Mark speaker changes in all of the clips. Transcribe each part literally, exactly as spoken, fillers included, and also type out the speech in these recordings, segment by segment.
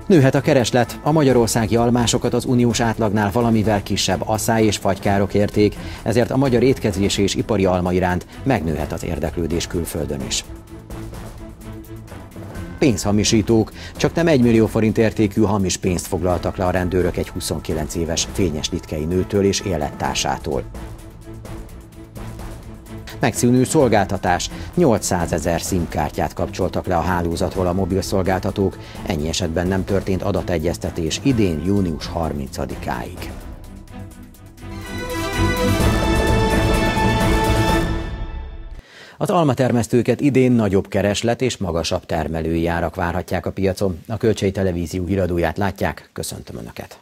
Speaker 1: Nőhet a kereslet, a magyarországi almásokat az uniós átlagnál valamivel kisebb aszály és fagykárok érték, ezért a magyar étkezési és ipari alma iránt megnőhet az érdeklődés külföldön is. Pénzhamisítók. Csak nem egy millió forint értékű hamis pénzt foglaltak le a rendőrök egy huszonkilenc éves fényeslitkei nőtől és élettársától. Megszűnő szolgáltatás. nyolcszázezer szimkártyát kapcsoltak le a hálózatról a mobilszolgáltatók, ennyi esetben nem történt adategyeztetés idén június harmincadikáig. Az almatermesztőket idén nagyobb kereslet és magasabb termelői árak várhatják a piacon. A Kölcsei Televízió híradóját látják, köszöntöm Önöket!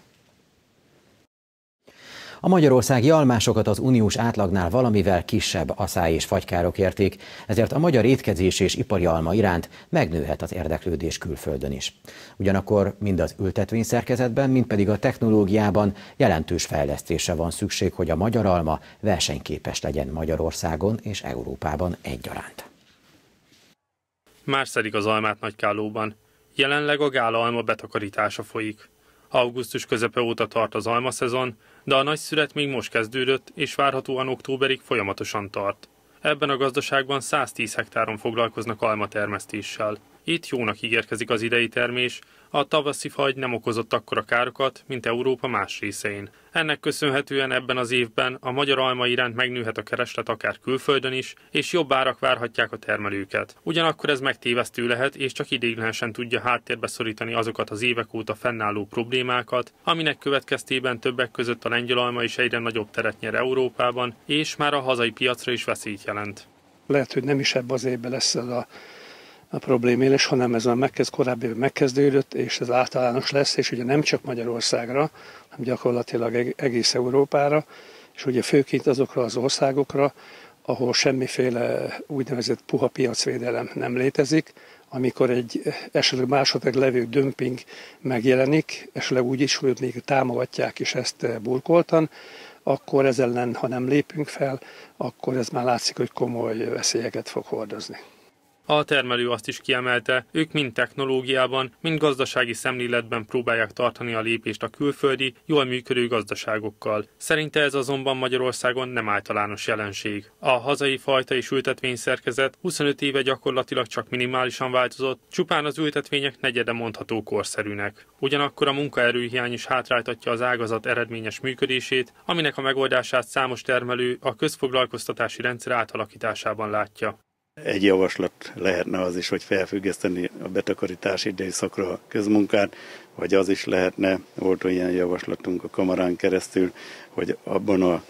Speaker 1: A magyarországi almásokat az uniós átlagnál valamivel kisebb aszály és fagykárok érték, ezért a magyar étkezési és ipari alma iránt megnőhet az érdeklődés külföldön is. Ugyanakkor mind az ültetvényszerkezetben, mind pedig a technológiában jelentős fejlesztésre van szükség, hogy a magyar alma versenyképes legyen Magyarországon és Európában egyaránt.
Speaker 2: Már szedik az almát Nagykállóban. Jelenleg a gála alma betakarítása folyik. Augusztus közepe óta tart az almaszezon, de a nagy szület még most kezdődött, és várhatóan októberig folyamatosan tart. Ebben a gazdaságban száztíz hektáron foglalkoznak almatermesztéssel. Itt jónak ígérkezik az idei termés, a tavaszi fagy nem okozott akkora károkat, mint Európa más részein. Ennek köszönhetően ebben az évben a magyar alma iránt megnőhet a kereslet akár külföldön is, és jobb árak várhatják a termelőket. Ugyanakkor ez megtévesztő lehet, és csak ideiglenesen tudja háttérbe szorítani azokat az évek óta fennálló problémákat, aminek következtében többek között a lengyel alma is egyre nagyobb teret nyer Európában, és már a hazai piacra is veszélyt jelent.
Speaker 3: Lehet, hogy nem is ebben az évben lesz ez a a problémélés, hanem ez már megkezd, korábbi megkezdődött, és ez általános lesz, és ugye nem csak Magyarországra, hanem gyakorlatilag egész Európára, és ugye főként azokra az országokra, ahol semmiféle úgynevezett puha piacvédelem nem létezik, amikor egy esetleg másodleg levő dömping megjelenik, esetleg úgy is, hogy még támogatják is ezt burkoltan, akkor ez ellen, ha nem lépünk fel, akkor ez már látszik, hogy komoly veszélyeket fog hordozni.
Speaker 2: A termelő azt is kiemelte, ők mind technológiában, mind gazdasági szemléletben próbálják tartani a lépést a külföldi, jól működő gazdaságokkal. Szerinte ez azonban Magyarországon nem általános jelenség. A hazai fajta és ültetvényszerkezet huszonöt éve gyakorlatilag csak minimálisan változott, csupán az ültetvények negyede mondható korszerűnek. Ugyanakkor a munkaerőhiány is hátráltatja az ágazat eredményes működését, aminek a megoldását számos termelő a közfoglalkoztatási rendszer átalakításában látja.
Speaker 4: Egy javaslat lehetne az is, hogy felfüggeszteni a betakarítási időszakra a közmunkát, vagy az is lehetne, volt olyan javaslatunk a kamarán keresztül, hogy abban a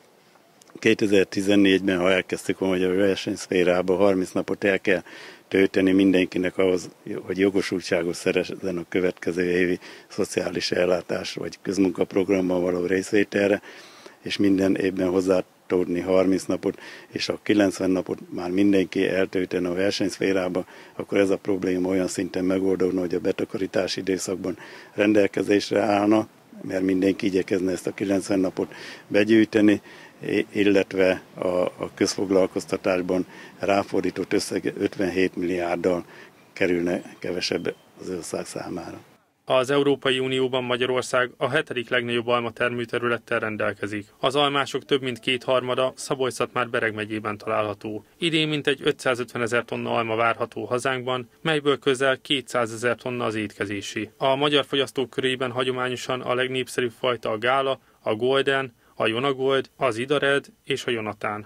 Speaker 4: kétezer-tizennégyben, ha elkezdtük volna, hogy a versenyszférában harminc napot el kell tölteni mindenkinek ahhoz, hogy jogosultságot szerezzen a következő évi szociális ellátás vagy közmunkaprogramban való részvételre, és minden évben hozzá tudni harminc napot, és a kilencven napot már mindenki eltöltene a versenyszférába, akkor ez a probléma olyan szinten megoldódna, hogy a betakarítási időszakban rendelkezésre állna, mert mindenki igyekezne ezt a kilencven napot begyűjteni, illetve a, a közfoglalkoztatásban ráfordított összeg ötvenhét milliárddal kerülne kevesebb az ország számára.
Speaker 2: Az Európai Unióban Magyarország a hetedik legnagyobb almatermőterülettel rendelkezik. Az almások több mint kétharmada Szabolcs-Szatmár-Bereg megyében található. Idén mintegy ötszázötvenezer tonna alma várható hazánkban, melyből közel kétszázezer tonna az étkezési. A magyar fogyasztók körében hagyományosan a legnépszerűbb fajta a gála, a golden, a jonagold, az idared és a jonatán.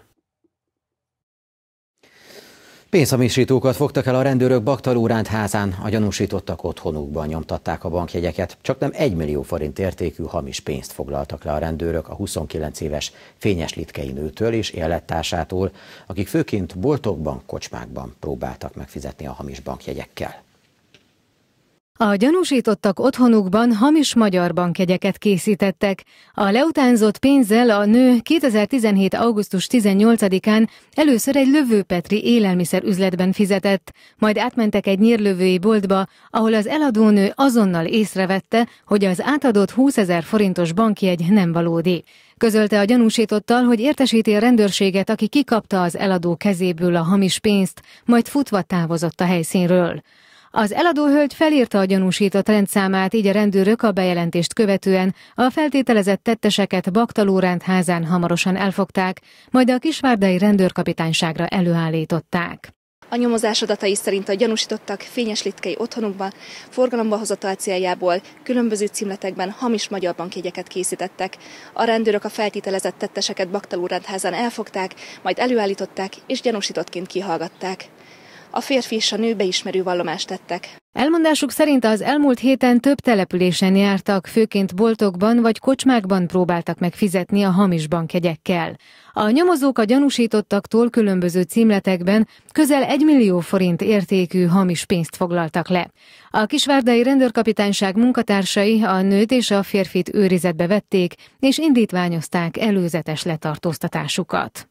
Speaker 1: Pénzhamisítókat fogtak el a rendőrök Baktalóránt házán, a gyanúsítottak otthonukban nyomtatták a bankjegyeket. Csaknem egy millió forint értékű hamis pénzt foglaltak le a rendőrök a huszonkilenc éves fényeslitkei nőtől és élettársától, akik főként boltokban, kocsmákban próbáltak megfizetni a hamis bankjegyekkel.
Speaker 5: A gyanúsítottak otthonukban hamis magyar bankjegyeket készítettek. A leutánzott pénzzel a nő kétezer-tizenhét. augusztus tizennyolcadikán először egy lövőpetri élelmiszerüzletben fizetett, majd átmentek egy nyírlövői boltba, ahol az eladónő azonnal észrevette, hogy az átadott húszezer forintos bankjegy nem valódi. Közölte a gyanúsítottal, hogy értesíti a rendőrséget, aki kikapta az eladó kezéből a hamis pénzt, majd futva távozott a helyszínről. Az eladó hölgy felírta a gyanúsított rendszámát, így a rendőrök a bejelentést követően a feltételezett tetteseket Bakta Lóránt házán hamarosan elfogták, majd a kisvárdai rendőrkapitányságra előállították.
Speaker 6: A nyomozás adatai szerint a gyanúsítottak fényeslitkei otthonukban forgalomba hozatal céljából különböző címletekben hamis magyar bankjegyeket készítettek. A rendőrök a feltételezett tetteseket Bakta Lóránt házán elfogták, majd előállították és gyanúsítottként kihallgatták. A férfi és a nő beismerő vallomást tettek.
Speaker 5: Elmondásuk szerint az elmúlt héten több településen jártak, főként boltokban vagy kocsmákban próbáltak meg fizetni a hamis bankjegyekkel. A nyomozók a gyanúsítottaktól különböző címletekben közel egy millió forint értékű hamis pénzt foglaltak le. A kisvárdai rendőrkapitányság munkatársai a nőt és a férfit őrizetbe vették, és indítványozták előzetes letartóztatásukat.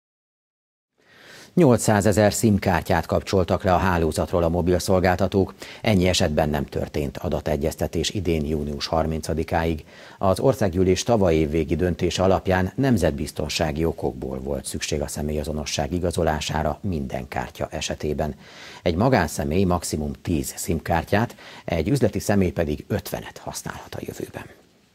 Speaker 1: nyolcszázezer SIM-kártyát kapcsoltak le a hálózatról a mobilszolgáltatók, ennyi esetben nem történt adategyeztetés idén június harmincadikáig. Az országgyűlés tavaly évvégi döntése alapján nemzetbiztonsági okokból volt szükség a személyazonosság igazolására minden kártya esetében. Egy magánszemély maximum tíz SIM-kártyát, egy üzleti személy pedig ötvenet használhat a jövőben.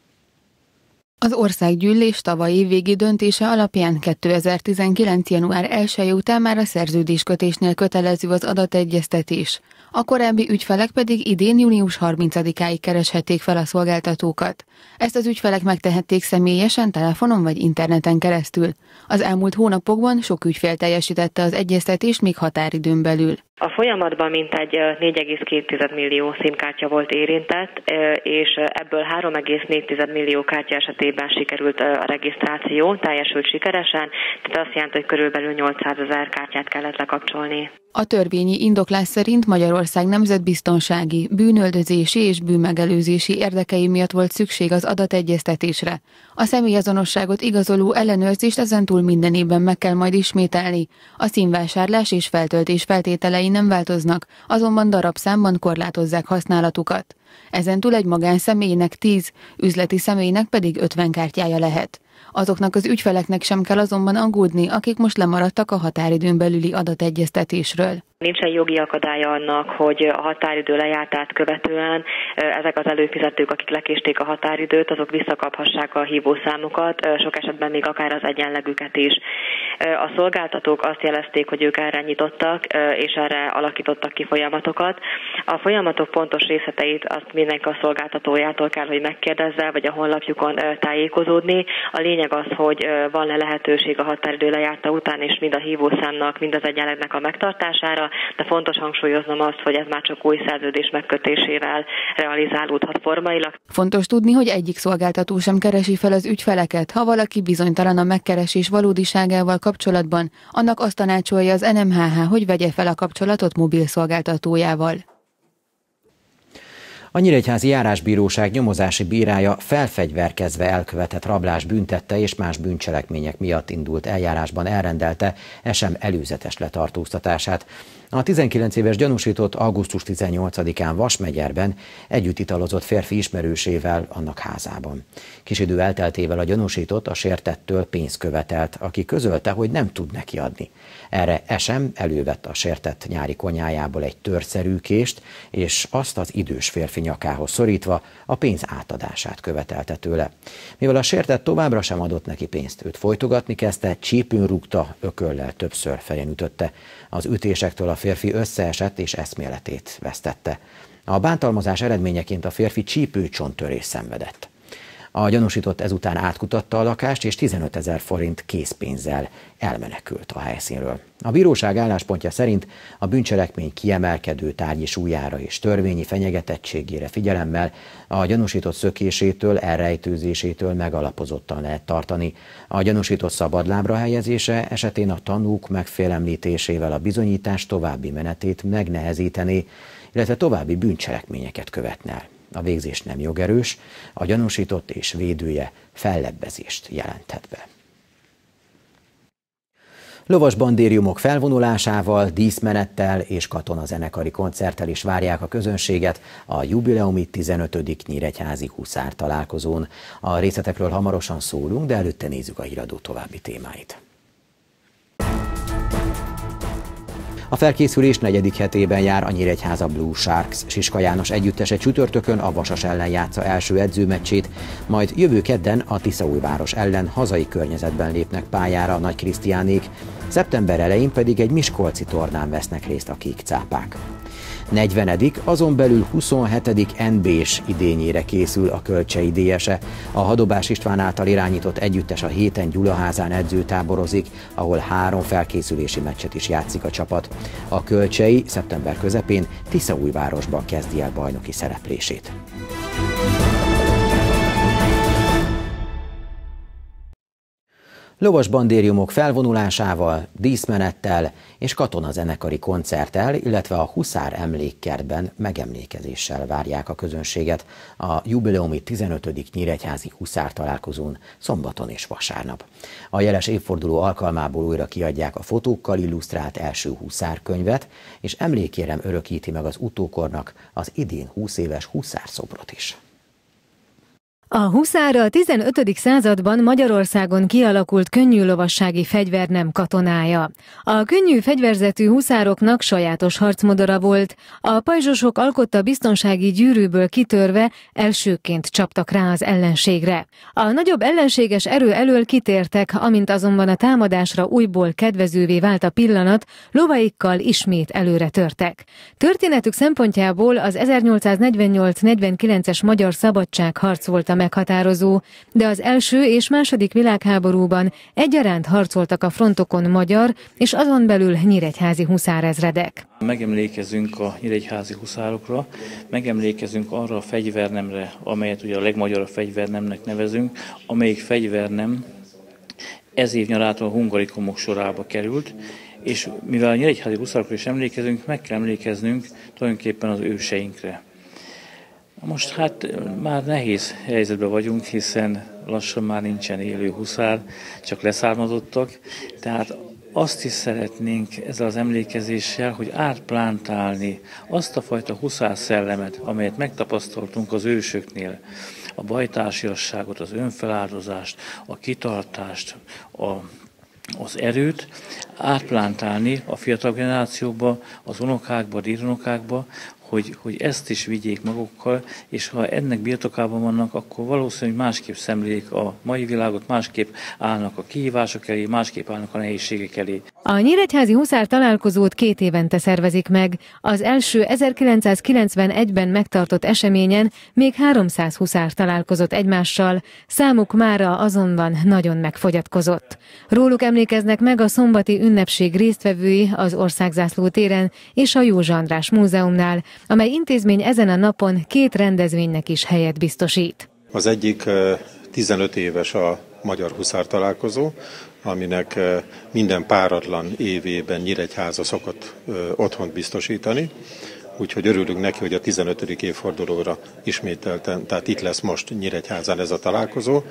Speaker 7: Az országgyűlés tavaly évvégi döntése alapján kétezer-tizenkilenc. január elseje után már a szerződéskötésnél kötelező az adategyeztetés. A korábbi ügyfelek pedig idén június harmincadikáig kereshették fel a szolgáltatókat. Ezt az ügyfelek megtehették személyesen, telefonon vagy interneten keresztül. Az elmúlt hónapokban sok ügyfél teljesítette az egyeztetést még határidőn belül.
Speaker 8: A folyamatban mintegy négy egész két millió SIM-kártya volt érintett, és ebből három egész négy millió kártya esetében sikerült a regisztráció, teljesült sikeresen, tehát azt jelenti, hogy körülbelül nyolcszázezer kártyát kellett lekapcsolni.
Speaker 7: A törvényi indoklás szerint Magyarország nemzetbiztonsági, bűnöldözési és bűnmegelőzési érdekei miatt volt szükség az adategyeztetésre. A személyazonosságot igazoló ellenőrzést ezentúl minden évben meg kell majd ismételni. A színvásárlás és feltöltés feltételei nem változnak, azonban darabszámban korlátozzák használatukat. Ezentúl egy magánszemélynek tíz, üzleti személynek pedig ötven kártyája lehet. Azoknak az ügyfeleknek sem kell azonban aggódni, akik most lemaradtak a határidőn belüli adategyeztetésről.
Speaker 8: Nincsen jogi akadálya annak, hogy a határidő lejártát követően ezek az előfizetők, akik lekésték a határidőt, azok visszakaphassák a hívószámukat, sok esetben még akár az egyenlegüket is. A szolgáltatók azt jelezték, hogy ők erre nyitottak, és erre alakítottak ki folyamatokat. A folyamatok pontos részleteit azt mindenki a szolgáltatójától kell, hogy megkérdezze, vagy a honlapjukon tájékozódni. A lényeg az, hogy van-e lehetőség a határidő lejárta után, és mind a hívószámnak, mind az egyenlegnek a megtartására, de fontos hangsúlyoznom azt, hogy ez már csak új szerződés megkötésével realizálódhat formailag.
Speaker 7: Fontos tudni, hogy egyik szolgáltató sem keresi fel az ügyfeleket. Ha valaki bizonytalan a megkeresés valódiságával kapcsolatban, annak azt tanácsolja az en em há há, hogy vegye fel a kapcsolatot mobil szolgáltatójával.
Speaker 1: A Nyíregyházi Járásbíróság nyomozási bírája felfegyverkezve elkövetett rablás büntette és más bűncselekmények miatt indult eljárásban elrendelte esem előzetes letartóztatását. A tizenkilenc éves gyanúsított augusztus tizennyolcadikán Vasmegyerben együtt italozott férfi ismerősével annak házában. Kis idő elteltével a gyanúsított a sértettől pénzt követelt, aki közölte, hogy nem tud neki adni. Erre esem elővett a sértett nyári konyhájából egy törszerű kést, és azt az idős férfi nyakához szorítva a pénz átadását követelte tőle. Mivel a sértett továbbra sem adott neki pénzt, őt folytogatni kezdte, csípőn rúgta, ököllel többször fejen ütötte. Az ütésektől a férfi összeesett és eszméletét vesztette. A bántalmazás eredményeként a férfi csípőcsontörést szenvedett. A gyanúsított ezután átkutatta a lakást, és tizenötezer forint készpénzzel elmenekült a helyszínről. A bíróság álláspontja szerint a bűncselekmény kiemelkedő tárgyi súlyára és törvényi fenyegetettségére figyelemmel a gyanúsított szökésétől, elrejtőzésétől megalapozottan lehet tartani. A gyanúsított szabadlábra helyezése esetén a tanúk megfélemlítésével a bizonyítás további menetét megnehezítené, illetve további bűncselekményeket követne el. A végzés nem jogerős, a gyanúsított és védője fellebbezést jelenthet be. Lovas bandériumok felvonulásával, díszmenettel és katonazenekari koncerttel is várják a közönséget a jubileumi tizenötödik nyíregyházi huszár találkozón. A részletekről hamarosan szólunk, de előtte nézzük a híradó további témáit. A felkészülés negyedik hetében jár a Nyíregyháza Blue Sharks. Siska János együttese csütörtökön a Vasas ellen játsza első edzőmeccsét, majd jövő kedden a Tiszaújváros ellen hazai környezetben lépnek pályára a Nagy Krisztiánék, szeptember elején pedig egy miskolci tornán vesznek részt a kék cápák. negyvenedik azon belül huszonhetedik en bé-s idényére készül a Kölcsei dé es e. A Hadobás István által irányított együttes a héten Gyulaházán edzőtáborozik, ahol három felkészülési meccset is játszik a csapat. A Kölcsei szeptember közepén Tiszaújvárosban kezdi el bajnoki szereplését. Lovas bandériumok felvonulásával, díszmenettel és katonazenekari koncerttel, illetve a Huszár emlékkertben megemlékezéssel várják a közönséget a jubileumi tizenötödik nyíregyházi huszár találkozón szombaton és vasárnap. A jeles évforduló alkalmából újra kiadják a fotókkal illusztrált első huszár könyvet, és emlékérem örökíti meg az utókornak az idén húsz éves huszárszobrot is.
Speaker 5: A huszár a tizenötödik században Magyarországon kialakult könnyű lovassági fegyvernem katonája. A könnyű fegyverzetű huszároknak sajátos harcmodora volt, a pajzsosok alkotta biztonsági gyűrűből kitörve elsőként csaptak rá az ellenségre. A nagyobb ellenséges erő elől kitértek, amint azonban a támadásra újból kedvezővé vált a pillanat, lovaikkal ismét előre törtek. Történetük szempontjából az ezernyolcszáznegyvennyolc negyvenkilences magyar szabadságharc volt a meghatározó, de az első és második világháborúban egyaránt harcoltak a frontokon magyar és azon belül nyíregyházi huszárezredek.
Speaker 9: Megemlékezünk a nyíregyházi huszárokra, megemlékezünk arra a fegyvernemre, amelyet ugye a legmagyarabb fegyvernemnek nevezünk, amelyik fegyvernem ez év nyarától a hungarikumok sorába került, és mivel a nyíregyházi huszárokra is emlékezünk, meg kell emlékeznünk tulajdonképpen az őseinkre. Most hát már nehéz helyzetben vagyunk, hiszen lassan már nincsen élő huszár, csak leszármazottak, tehát azt is szeretnénk ezzel az emlékezéssel, hogy átplántálni azt a fajta huszár szellemet, amelyet megtapasztaltunk az ősöknél, a bajtársiasságot, az önfeláldozást, a kitartást, a az erőt átplántálni a fiatal generációkba, az unokákba, a dédunokákba, hogy, hogy ezt is vigyék magukkal, és ha ennek birtokában vannak, akkor valószínűleg másképp szemlélik a mai világot, másképp állnak a kihívások elé, másképp állnak a nehézségek elé.
Speaker 5: A nyíregyházi huszár találkozót két évente szervezik meg. Az első ezerkilencszázkilencvenegyben megtartott eseményen még háromszáz huszár találkozott egymással, számuk mára azonban nagyon megfogyatkozott. Róluk emlékeznek meg a szombati ünnepség résztvevői az Országzászló téren és a Józsa András Múzeumnál, amely intézmény ezen a napon két rendezvénynek is helyet biztosít.
Speaker 10: Az egyik tizenöt éves a Magyar Huszár Találkozó, aminek minden páratlan évében Nyíregyháza szokott otthont biztosítani, úgyhogy örülünk neki, hogy a tizenötödik évfordulóra ismételten, tehát itt lesz most Nyíregyházán ez a találkozó,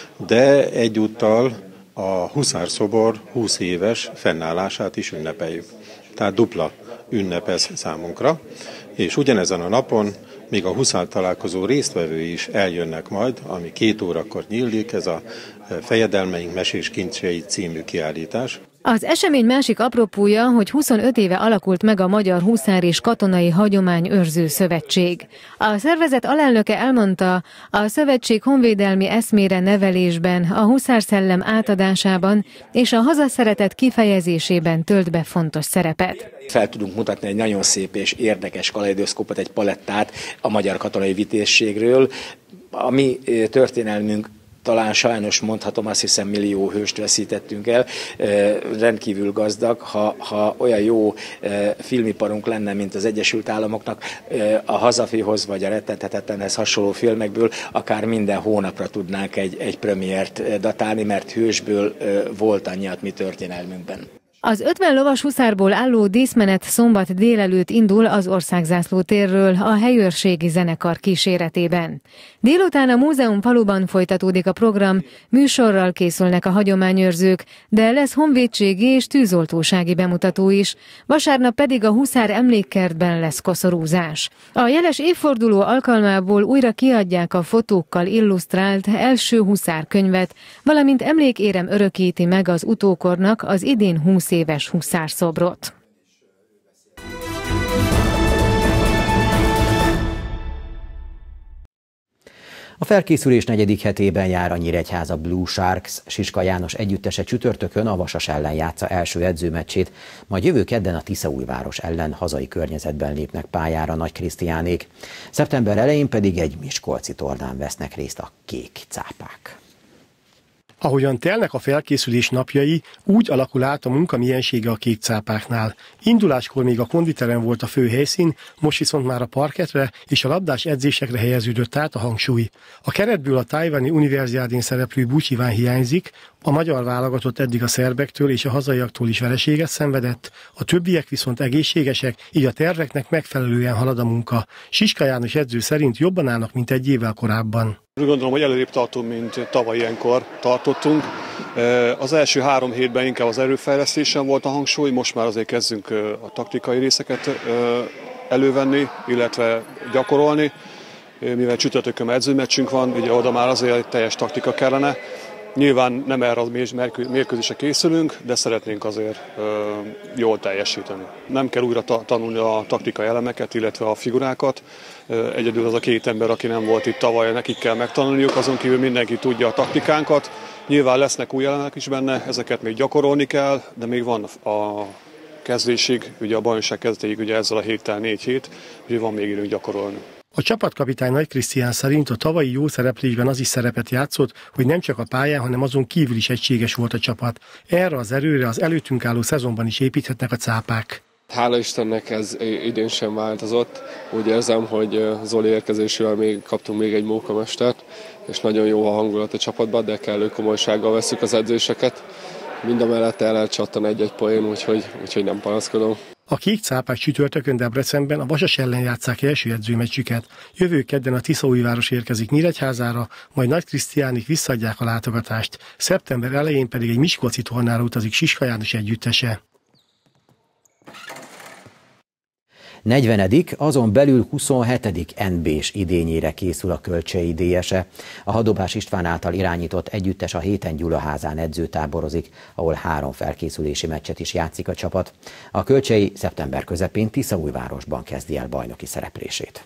Speaker 10: de egyúttal a huszár szobor húsz éves fennállását is ünnepeljük. Tehát dupla ünnep ez számunkra, és ugyanezen a napon még a huszár találkozó résztvevői is eljönnek majd, ami két órakor nyílik, ez a Fejedelmeink mesés kincsei című kiállítás.
Speaker 5: Az esemény másik apropója, hogy huszonöt éve alakult meg a Magyar Huszár és Katonai Hagyományőrző Szövetség. A szervezet alelnöke elmondta, a szövetség honvédelmi eszmére nevelésben, a huszárszellem átadásában és a hazaszeretet kifejezésében tölt be fontos szerepet.
Speaker 11: Fel tudunk mutatni egy nagyon szép és érdekes kaleidoszkópot, egy palettát a magyar katonai vitézségről. A mi történelmünk, talán sajnos mondhatom, azt hiszem millió hőst veszítettünk el, rendkívül gazdag. Ha, ha olyan jó filmiparunk lenne, mint az Egyesült Államoknak, a Hazafihoz vagy a Rettenthetetlenhez hasonló filmekből akár minden hónapra tudnánk egy, egy premiért datálni, mert hősből volt annyi a mi történelmünkben.
Speaker 5: Az ötven lovas huszárból álló díszmenet szombat délelőtt indul az Országzászló térről a helyőrségi zenekar kíséretében. Délután a múzeum faluban folytatódik a program, műsorral készülnek a hagyományőrzők, de lesz honvédségi és tűzoltósági bemutató is, vasárnap pedig a huszár emlékkertben lesz koszorúzás. A jeles évforduló alkalmából újra kiadják a fotókkal illusztrált első huszár könyvet, valamint emlékérem örökíti meg az utókornak az idén húsz éves huszárszobrot.
Speaker 1: A felkészülés negyedik hetében jár a Nyíregyháza Blue Sharks. Siska János együttese csütörtökön a Vasas ellen játsza első edzőmeccsét, majd jövő kedden a Tiszaújváros ellen hazai környezetben lépnek pályára Nagy Krisztiánék. Szeptember elején pedig egy miskolci tornán vesznek részt a kék cápák.
Speaker 12: Ahogyan telnek a felkészülés napjai, úgy alakul át a munka miensége a kék cápáknál. Induláskor még a konditerem volt a fő helyszín, most viszont már a parketre és a labdás edzésekre helyeződött át a hangsúly. A keretből a tájvani univerziádén szereplő Búcs Iván hiányzik, a magyar válogatott eddig a szerbektől és a hazaiaktól is vereséget szenvedett, a többiek viszont egészségesek, így a terveknek megfelelően halad a munka. Siska János edző szerint jobban állnak, mint egy évvel korábban.
Speaker 13: Úgy gondolom, hogy előrébb tartunk, mint tavaly ilyenkor tartottunk. Az első három hétben inkább az erőfejlesztésen volt a hangsúly, most már azért kezdünk a taktikai részeket elővenni, illetve gyakorolni. Mivel csütörtökön edzőmeccsünk van, ugye oda már azért egy teljes taktika kellene. Nyilván nem erre a mérkőzésre készülünk, de szeretnénk azért ö, jól teljesíteni. Nem kell újra ta- tanulni a taktikai elemeket, illetve a figurákat. Ö, egyedül az a két ember, aki nem volt itt tavaly, nekik kell megtanulniuk, azon kívül mindenki tudja a taktikánkat. Nyilván lesznek új elemek is benne, ezeket még gyakorolni kell, de még van a kezdésig, ugye a bajnokság kezdéig ugye ezzel a héttel négy hét, úgyhogy van még időnk gyakorolni.
Speaker 12: A csapatkapitány Nagy Krisztián szerint a tavalyi jó szereplésben az is szerepet játszott, hogy nem csak a pályán, hanem azon kívül is egységes volt a csapat. Erre az erőre az előttünk álló szezonban is építhetnek a cápák.
Speaker 14: Hála Istennek ez idén sem változott. Úgy érzem, hogy Zoli érkezésével még kaptunk még egy mókamestert, és nagyon jó a hangulat a csapatban, de kellő komolysággal vesszük az edzéseket. Mindamellett el lehet csattan egy-egy poén, úgyhogy, úgyhogy nem panaszkodom.
Speaker 12: A kék cápák csütörtökön Debrecenben a Vasas ellen játsszák első edzőmeccsüket. Jövő kedden a Tiszaújváros érkezik Nyíregyházára, majd Nagy Krisztiánik visszaadják a látogatást. Szeptember elején pedig egy miskolci tornára utazik Siska János együttese.
Speaker 1: negyvenedik azon belül huszonhetedik en bé-s idényére készül a Kölcsei dé es-e. A Hadobás István által irányított együttes a héten Gyulaházán edzőtáborozik, ahol három felkészülési meccset is játszik a csapat. A Kölcsei szeptember közepén Tiszaújvárosban kezdi el bajnoki szereplését.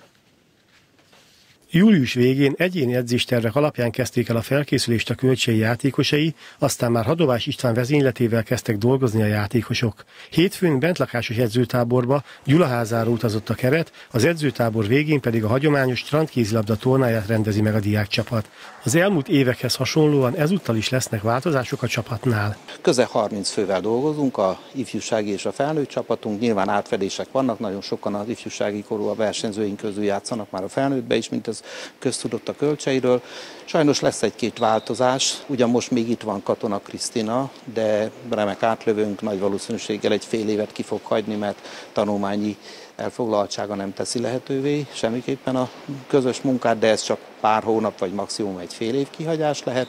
Speaker 12: Július végén egyéni edzéstervek alapján kezdték el a felkészülést a Kölcsei játékosai, aztán már Hadovás István vezényletével kezdtek dolgozni a játékosok. Hétfőn bentlakásos edzőtáborba, Gyulaházára utazott a keret, az edzőtábor végén pedig a hagyományos strandkézilabda tornáját rendezi meg a diákcsapat. Az elmúlt évekhez hasonlóan ezúttal is lesznek változások a csapatnál.
Speaker 15: Közel harminc fővel dolgozunk, a ifjúsági és a felnőtt csapatunk, nyilván átfedések vannak, nagyon sokan az ifjúsági korú a versenyzőink közül játszanak már a felnőttbe is, mint ez köztudott a Kölcseiről. Sajnos lesz egy-két változás, ugyan most még itt van Katona Krisztina, de remek átlövőnk nagy valószínűséggel egy fél évet ki fog hagyni, mert tanulmányi elfoglaltsága nem teszi lehetővé semmiképpen a közös munkát, de ez csak pár hónap vagy maximum egy fél év kihagyás lehet.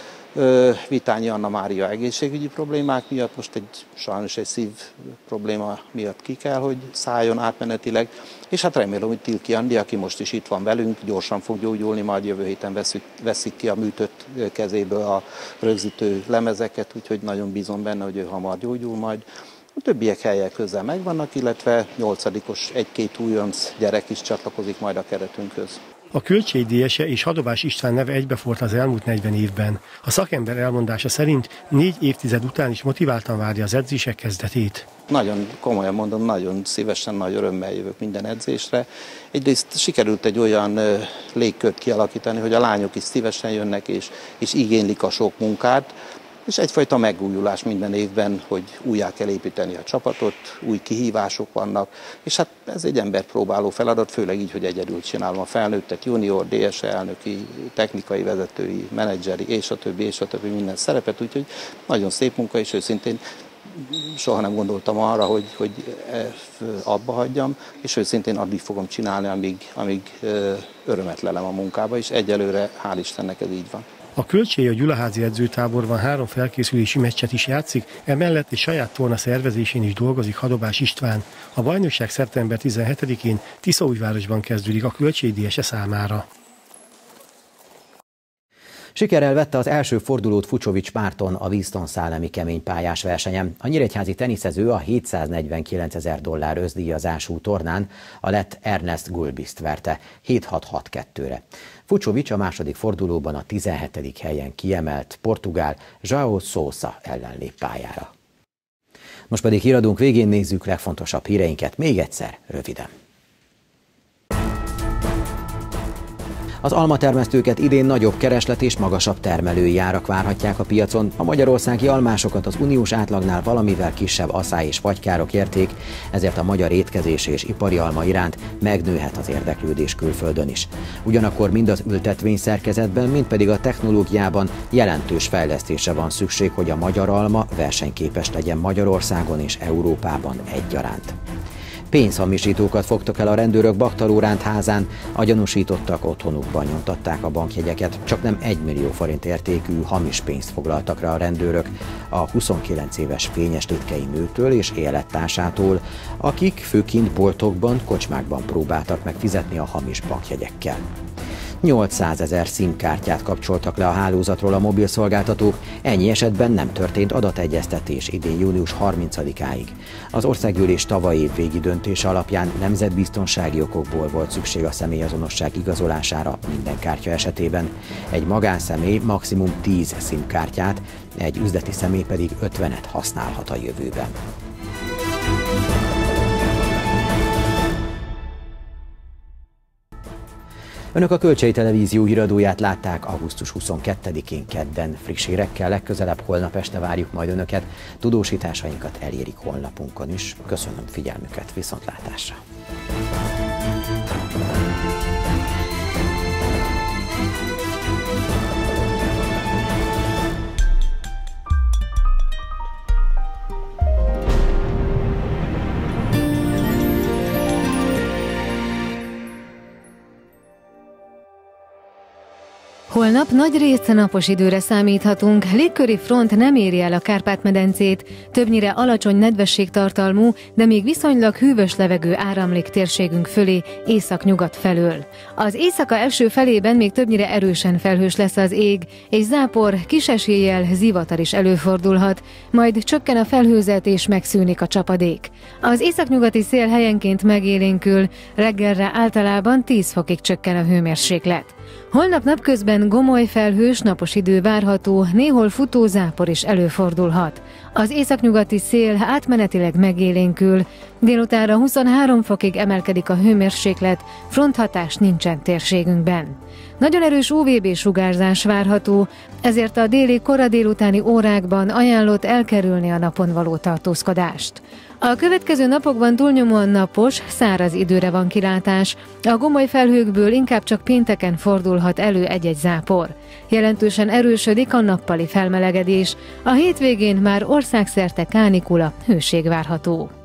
Speaker 15: Vitányi Anna Mária egészségügyi problémák miatt, most egy sajnos egy szív probléma miatt ki kell, hogy szálljon átmenetileg, és hát remélem, hogy Tilki Andi, aki most is itt van velünk, gyorsan fog gyógyulni, majd jövő héten veszik, veszik ki a műtött kezéből a rögzítő lemezeket, úgyhogy nagyon bízom benne, hogy ő hamar gyógyul majd. A többiek helyek közel megvannak, illetve nyolcadikos egy-két újonc gyerek is csatlakozik majd a keretünkhöz.
Speaker 12: A Kölcsei dé es-e és Hadobás István neve egybefort az elmúlt negyven évben. A szakember elmondása szerint négy évtized után is motiváltan várja az edzések kezdetét.
Speaker 15: Nagyon komolyan mondom, nagyon szívesen, nagy örömmel jövök minden edzésre. Egyrészt sikerült egy olyan légkört kialakítani, hogy a lányok is szívesen jönnek és, és igénylik a sok munkát, és egyfajta megújulás minden évben, hogy újjá kell építeni a csapatot, új kihívások vannak, és hát ez egy emberpróbáló feladat, főleg így, hogy egyedül csinálom a felnőttet, junior, dé es-e elnöki, technikai vezetői, menedzseri, és a többi, és a többi minden szerepet, úgyhogy nagyon szép munka, és őszintén soha nem gondoltam arra, hogy, hogy abba hagyjam, és őszintén addig fogom csinálni, amíg, amíg örömet lelem a munkába, és egyelőre hál' Istennek ez így van.
Speaker 12: A Kölcsei a Gyulaházi edzőtáborban három felkészülési meccset is játszik, emellett egy saját torna szervezésén is dolgozik Hadobás István. A bajnokság szeptember tizenhetedikén Tiszaújvárosban kezdődik a Kölcsei dé es-e számára.
Speaker 1: Sikerrel vette az első fordulót Fucsovics Márton a Winston-salemi keménypályás versenyen. A nyíregyházi teniszező a hétszáznegyvenkilencezer dollár ösztdíjazású tornán a lett Ernest Gulbist verte hét hat hat kettőre. Fucsovics a második fordulóban a tizenhetedik helyen kiemelt portugál João Sousa ellen lép pályára. Most pedig híradónk végén nézzük legfontosabb híreinket még egyszer, röviden. Az almatermesztőket idén nagyobb kereslet és magasabb termelői árak várhatják a piacon. A magyarországi almásokat az uniós átlagnál valamivel kisebb aszály és fagykárok érték, ezért a magyar étkezés és ipari alma iránt megnőhet az érdeklődés külföldön is. Ugyanakkor mind az ültetvény szerkezetben, mind pedig a technológiában jelentős fejlesztésre van szükség, hogy a magyar alma versenyképes legyen Magyarországon és Európában egyaránt. Pénzhamisítókat fogtak el a rendőrök Baktalóránt házán, a gyanúsítottak otthonukban nyomtatták a bankjegyeket, csak nem egy millió forint értékű hamis pénzt foglaltak rá a rendőrök a huszonkilenc éves Fényes-Litkei nőtől és élettársától, akik főként boltokban, kocsmákban próbáltak meg fizetni a hamis bankjegyekkel. nyolcszázezer SIM-kártyát kapcsoltak le a hálózatról a mobilszolgáltatók, ennyi esetben nem történt adategyeztetés idén június harmincadikáig. Az országgyűlés tavalyi év végi döntése alapján nemzetbiztonsági okokból volt szükség a személyazonosság igazolására minden kártya esetében. Egy magánszemély maximum tíz SIM-kártyát, egy üzleti személy pedig ötvenet használhat a jövőben. Önök a Kölcsei Televízió híradóját látták augusztus huszonkettedikén kedden. Friss hírekkel legközelebb holnap este várjuk majd Önöket. Tudósításainkat elérik honlapunkon is. Köszönöm figyelmüket, viszontlátásra!
Speaker 5: Holnap nagy részt napos időre számíthatunk, légköri front nem éri el a Kárpát-medencét, többnyire alacsony nedvességtartalmú, de még viszonylag hűvös levegő áramlik térségünk fölé észak-nyugat felől. Az éjszaka első felében még többnyire erősen felhős lesz az ég, és zápor, kis eséllyel zivatar is előfordulhat, majd csökken a felhőzet és megszűnik a csapadék. Az északnyugati szél helyenként megélénkül, reggelre általában tíz fokig csökken a hőmérséklet. Holnap napközben gomoly felhős napos idő várható, néhol futó zápor is előfordulhat. Az északnyugati szél átmenetileg megélénkül, délutánra huszonhárom fokig emelkedik a hőmérséklet, fronthatás nincsen térségünkben. Nagyon erős u vé bé sugárzás várható, ezért a déli kora délutáni órákban ajánlott elkerülni a napon való tartózkodást. A következő napokban túlnyomóan napos, száraz időre van kilátás, a gomoly felhőkből inkább csak pénteken fordulhat elő egy-egy zápor. Jelentősen erősödik a nappali felmelegedés, a hétvégén már országszerte kánikula, hőség várható.